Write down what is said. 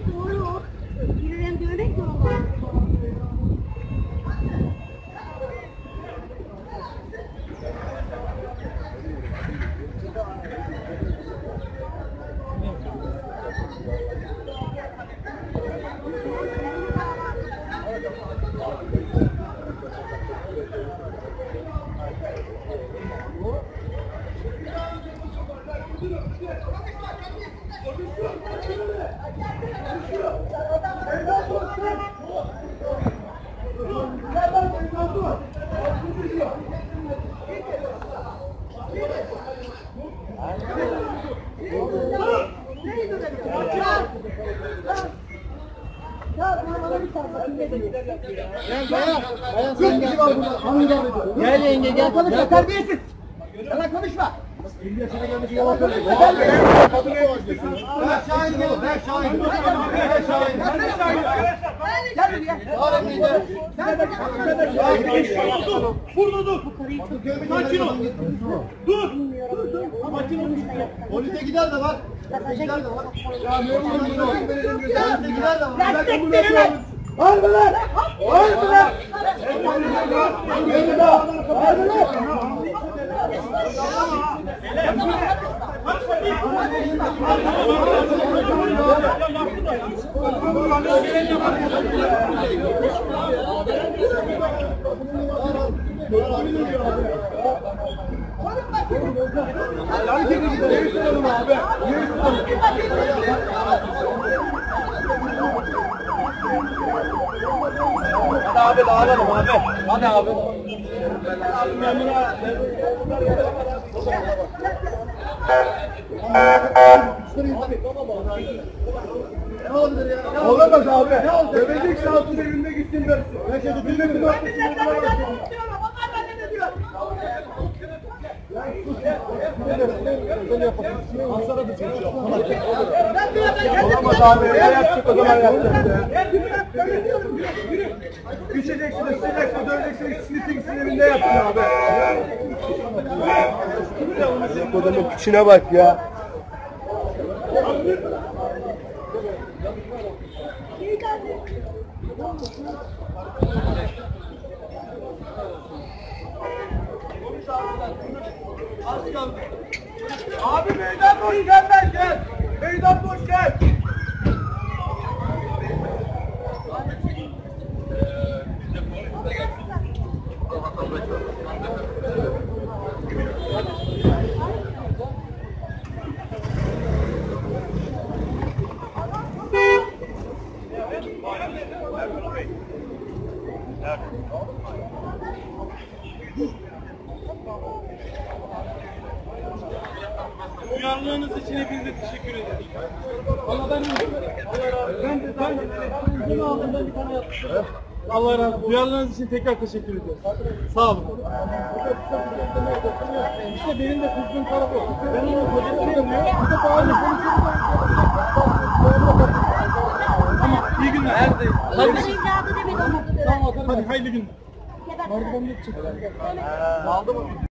Doğru. Birilerinde öyle ki onlar. Gel yenge gel. Konuşma terbiyesiz. Yalan konuşma. Ver Şahin gel. Ver Şahin. Ver Şahin. Gel buraya. Burada dur. Sakin ol. Dur. Sakin ol. Polise gider de bak. Polise gider de bak. Ya memur polise gider de bak. Harbi lan! Harbi lan! Harbi lan! Hadi abi dağılalım abi. Hadi abi. Olamaz abi. Bebecik şansın evinde gitsin versin. Ben şey tutayım mı? Aslara da çalışıyor. Olamaz abi. Ne yapacak o zaman yapacak. Düşeceksin, ısıracaksın, döneceksin, ikisini evinde yaptın abi. Kodumun küçüğüne bak ya. Abi meydan boş gel ben gel. Meydan boş gel. Duyarlılığınız için hepinize teşekkür ederim. Valla ben bunu aldım, ben bir tane yapmıştım. Allah razı olsun. Duyarlılığınız için tekrar teşekkür ediyorum. Sağ olun. İşte benim de kızdığım tarafı. Ben onun kocasını yanıyor. Bir de bağırıyor. Tamam, iyi günler. Her şey. Tamam, hadi hayırlı günler. Aldı mı?